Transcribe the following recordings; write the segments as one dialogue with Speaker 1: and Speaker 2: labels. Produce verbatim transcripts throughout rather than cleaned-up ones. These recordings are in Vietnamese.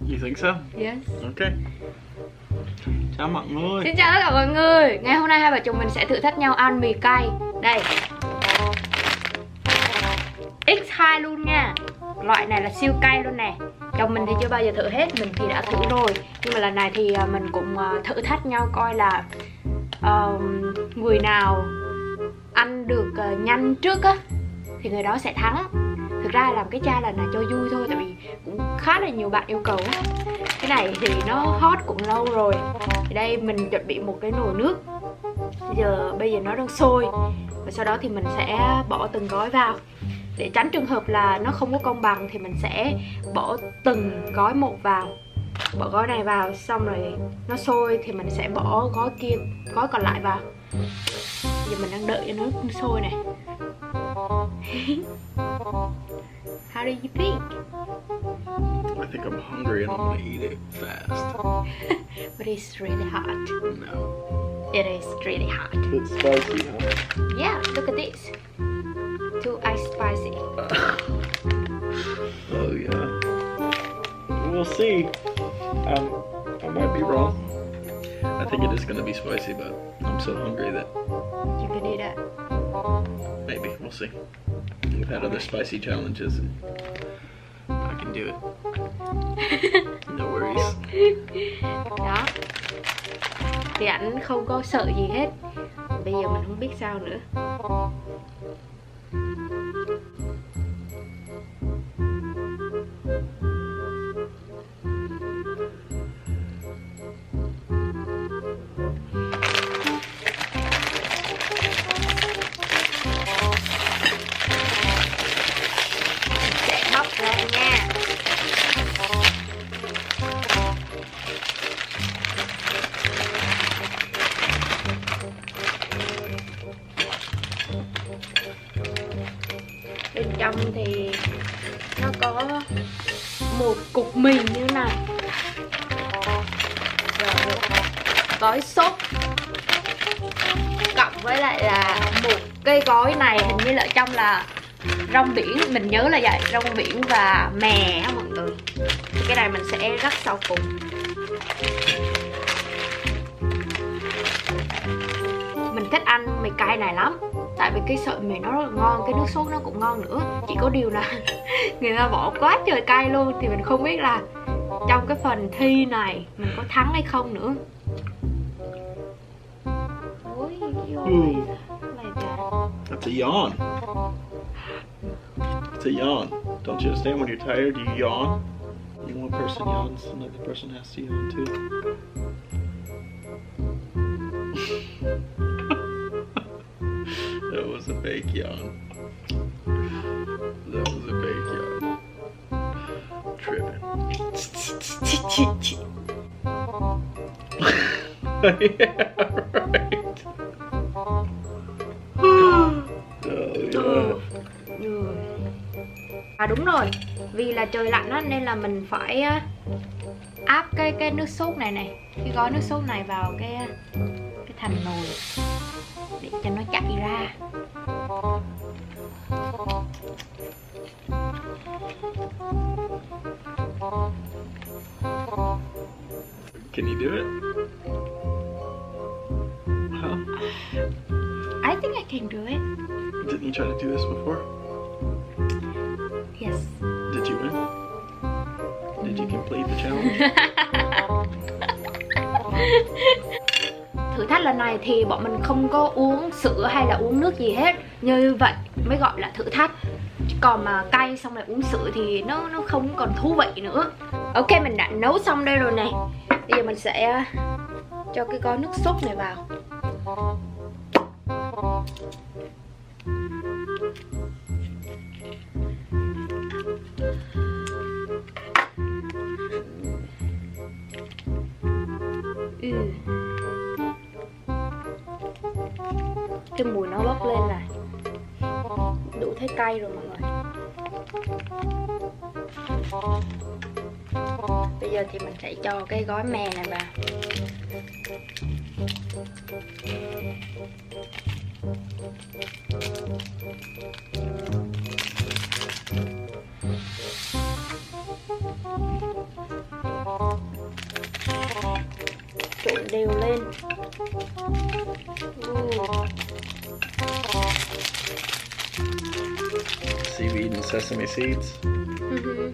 Speaker 1: You think so?
Speaker 2: Yes.
Speaker 1: Okay. Chào mọi người.
Speaker 2: Xin chào tất cả mọi người. Ngày hôm nay hai vợ chồng mình sẽ thử thách nhau ăn mì cay. Đây, nhân hai luôn nha. Loại này là siêu cay luôn nè. Chồng mình thì chưa bao giờ thử hết, mình thì đã thử rồi. Nhưng mà lần này thì mình cũng thử thách nhau coi là uh, người nào ăn được uh, nhanh trước á thì người đó sẽ thắng. Thực ra làm cái challenge này cho vui thôi, tại vì cũng khá là nhiều bạn yêu cầu. Cái này thì nó hot cũng lâu rồi. Thì đây mình chuẩn bị một cái nồi nước. Bây giờ bây giờ nó đang sôi. Và sau đó thì mình sẽ bỏ từng gói vào. Để tránh trường hợp là nó không có công bằng thì mình sẽ bỏ từng gói một vào. Bỏ gói này vào xong rồi nó sôi thì mình sẽ bỏ gói kia, gói còn lại vào. Bây giờ mình đang đợi cho nước sôi này. How do you think?
Speaker 1: I think I'm hungry and I'm gonna eat it fast.
Speaker 2: But it's really hot.
Speaker 1: No.
Speaker 2: It is really hot.
Speaker 1: It's spicy, huh?
Speaker 2: Yeah, look at this. Too ice spicy.
Speaker 1: Oh yeah. We'll see. Um, I might be wrong. I think it is gonna be spicy, but I'm so hungry that
Speaker 2: You can eat it.
Speaker 1: maybe we'll see. We've had other spicy challenges and I can do it. No worries.
Speaker 2: Đó. Thì ảnh không có sợ gì hết. Bây giờ mình không biết sao nữa. Sẽ bóc ra nha. Bên trong thì nó có một cục mì như thế này, rồi một gói sốt, cộng với lại là một cái gói này hình như là ở trong là rong biển, mình nhớ là vậy, rong biển và mè á mọi người. Cái này mình sẽ rắc sau cùng. Mình thích ăn mì cay này lắm, tại vì cái sợi mì nó rất là ngon, cái nước sốt nó cũng ngon nữa. Chỉ có điều là người ta bỏ quá trời cay luôn, thì mình không biết là trong cái phần thi này mình có thắng hay không nữa. Ôi,
Speaker 1: Ooh,
Speaker 2: like that.
Speaker 1: that's a yawn. It's a yawn. Don't you understand when you're tired, you yawn? When one person yawns, another person has to yawn too. That was a fake yawn. That was a fake yawn. Tripping. Yeah, right. Oh, yeah.
Speaker 2: À đúng rồi, vì là trời lạnh á, nên là mình phải áp cái cái nước sốt này này, cái gói nước sốt này vào cái cái thành nồi để cho nó chảy ra.
Speaker 1: Can you do it? Huh?
Speaker 2: I think I can do it.
Speaker 1: Didn't you try to do this before?
Speaker 2: Yes.
Speaker 1: Did you win? Did you complete the challenge?
Speaker 2: Thử thách lần này thì bọn mình không có uống sữa hay là uống nước gì hết. Như vậy mới gọi là thử thách. Còn mà cay xong rồi uống sữa thì nó nó không còn thú vị nữa. Ok, mình đã nấu xong đây rồi nè. Bây giờ mình sẽ cho cái gói nước sốt này vào. Ừ. Cái mùi nó bốc lên này, đủ thấy cay rồi mọi người. Bây giờ thì mình sẽ cho cái gói mè này vào. trộn đều lên. uh.
Speaker 1: Seaweed and sesame seeds.
Speaker 2: Uh-huh.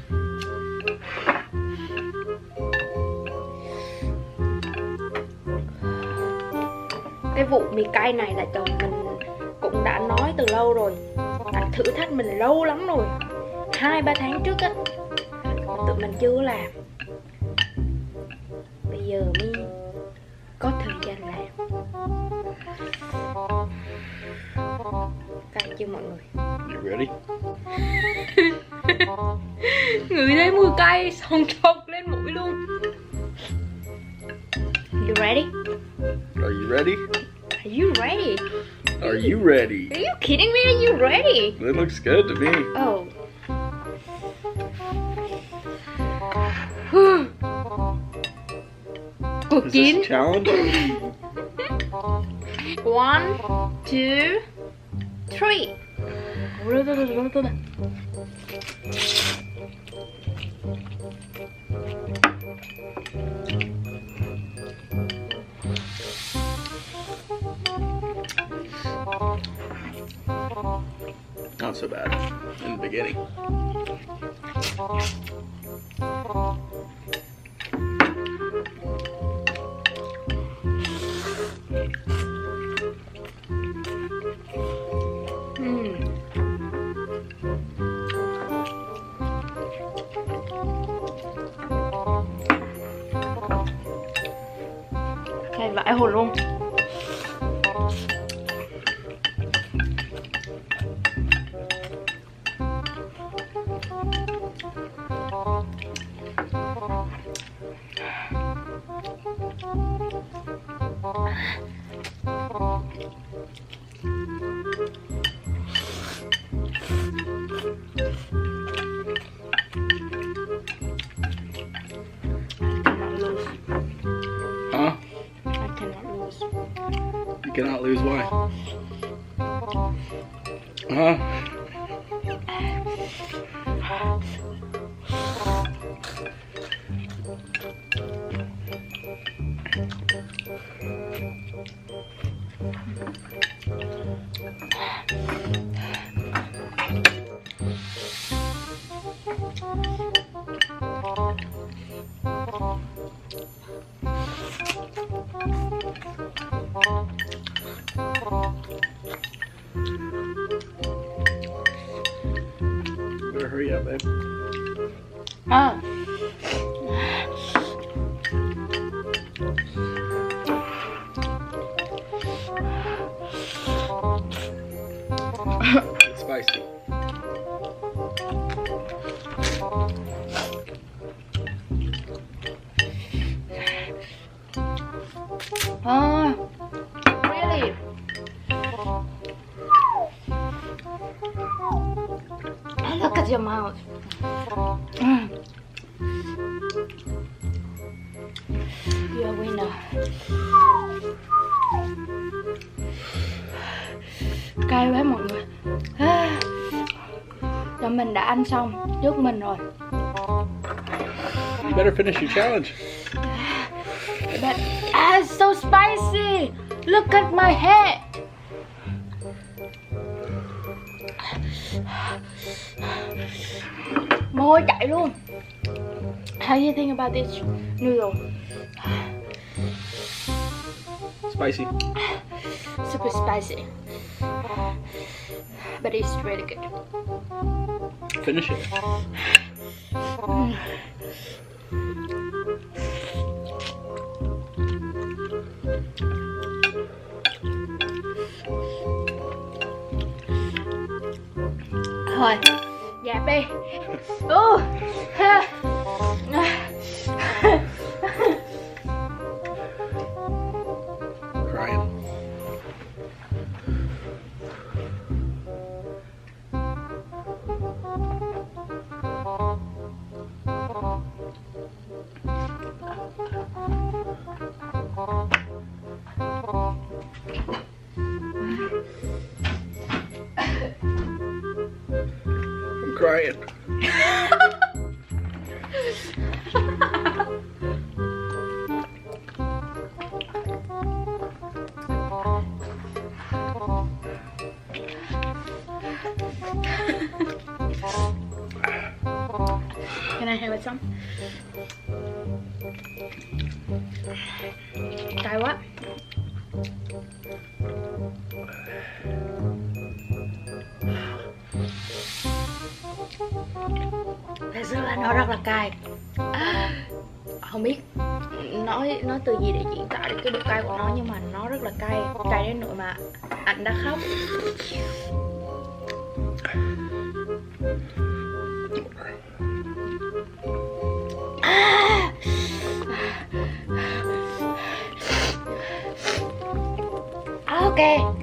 Speaker 2: Cái vụ mì cay này là chồng mình cũng đã nói từ lâu rồi, đã thử thách mình lâu lắm rồi, hai ba tháng trước á, tụi mình chưa làm. Bây giờ mới có thời gian làm. Cay chưa mọi người?
Speaker 1: You ready?
Speaker 2: Ngửi thấy mùi cay xong chọc lên mũi luôn. You ready?
Speaker 1: Are you ready?
Speaker 2: Are you ready?
Speaker 1: Are you ready?
Speaker 2: Are you kidding me? Are you ready?
Speaker 1: It looks good to me.
Speaker 2: Oh. Cuộc
Speaker 1: Is
Speaker 2: chiến.
Speaker 1: this a challenge?
Speaker 2: One, two, three.
Speaker 1: Not so bad in the beginning.
Speaker 2: Cay vãi hồn luôn.
Speaker 1: Huh?
Speaker 2: I cannot lose.
Speaker 1: You cannot lose. Why? Huh? Better hurry up, babe.
Speaker 2: À.
Speaker 1: It's spicy.
Speaker 2: Ah, really? Look at your mouth. Mm. You're a winner. Cay quá mọi người. À, cho mình đã ăn xong trước mình rồi.
Speaker 1: You better finish your challenge.
Speaker 2: But ah, it's so spicy. Look at my head. Mồ hôi chảy luôn. How do you think about this noodle?
Speaker 1: Spicy.
Speaker 2: Super spicy. But it's really good.
Speaker 1: Finish it.
Speaker 2: Mm. Thôi, dẹp đi. Uh.
Speaker 1: Crying. I'm crying.
Speaker 2: xong. Cay quá. Thật sự là nó rất là cay. À, không biết nói nói từ gì để diễn tả được cái độ cay của nó, nhưng mà nó rất là cay, cay đến nỗi mà anh đã khóc. À. Ok.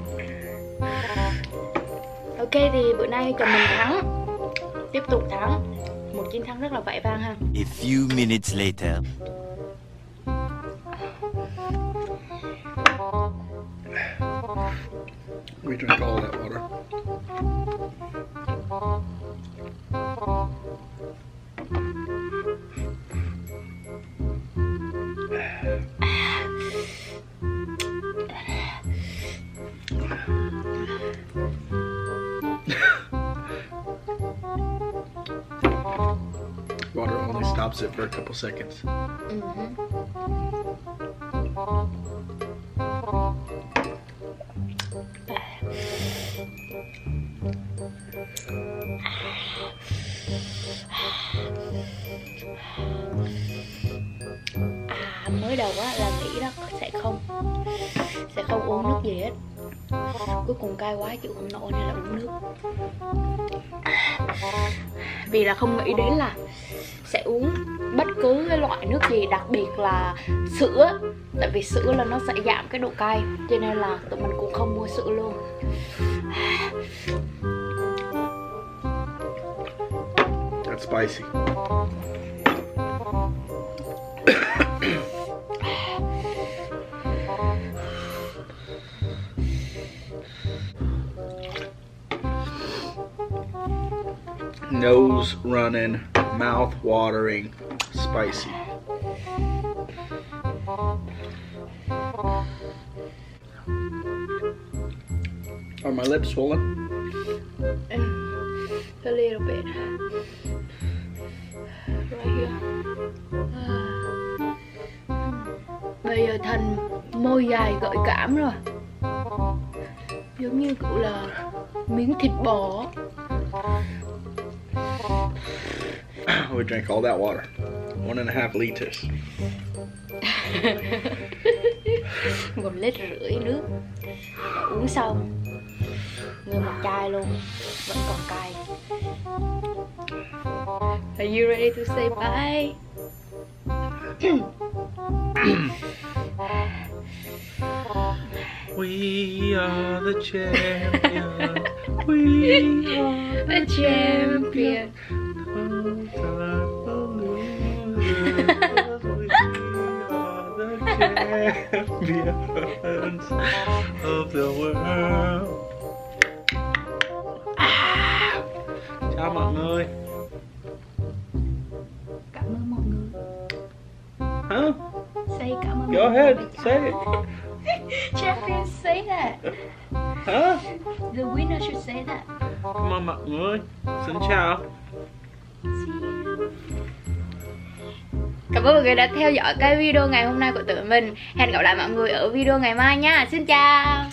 Speaker 2: Ok thì bữa nay chồng mình thắng, tiếp tục thắng, một chiến thắng rất là vẻ vang ha.
Speaker 3: A few minutes later.
Speaker 1: We drank all that water. Water only stops it for a couple seconds.
Speaker 2: Mm-hmm. À, mới đầu á là nghĩ đó sẽ không sẽ không uống nước gì hết, cuối cùng cay quá chịu không nổi nên là uống nước. Vì là không nghĩ đến là sẽ uống bất cứ cái loại nước gì, đặc biệt là sữa, tại vì sữa là nó sẽ giảm cái độ cay, cho nên là tụi mình cũng không mua sữa luôn.
Speaker 1: That's spicy. Nose running, mouth watering, spicy. Are my lips swollen?
Speaker 2: A little bit. Right here. Bây giờ thành môi dài gợi cảm rồi, giống như kiểu là miếng thịt bò.
Speaker 1: We drank all that water. One and a half liters.
Speaker 2: Một lít rưỡi nước. Uống xong nguyên một chai luôn, vẫn còn cay. Are you ready to say bye?
Speaker 1: We are the champion. We are
Speaker 2: the champion.
Speaker 1: Champions of the world.
Speaker 2: À.
Speaker 1: Chào mọi người.
Speaker 2: Cảm ơn mọi người.
Speaker 1: Huh?
Speaker 2: Say cảm ơn.
Speaker 1: Go ahead, say it.
Speaker 2: Champion, say that.
Speaker 1: Huh?
Speaker 2: The winner should say that.
Speaker 1: Cảm ơn mọi người. Xin chào.
Speaker 2: See you. Cảm ơn mọi người đã theo dõi cái video ngày hôm nay của tụi mình. Hẹn gặp lại mọi người ở video ngày mai nha. Xin chào.